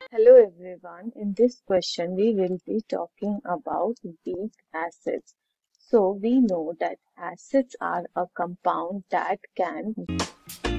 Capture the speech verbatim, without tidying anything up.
Hello everyone. In this question, we will be talking about weak acids. So we know that acids are a compound that can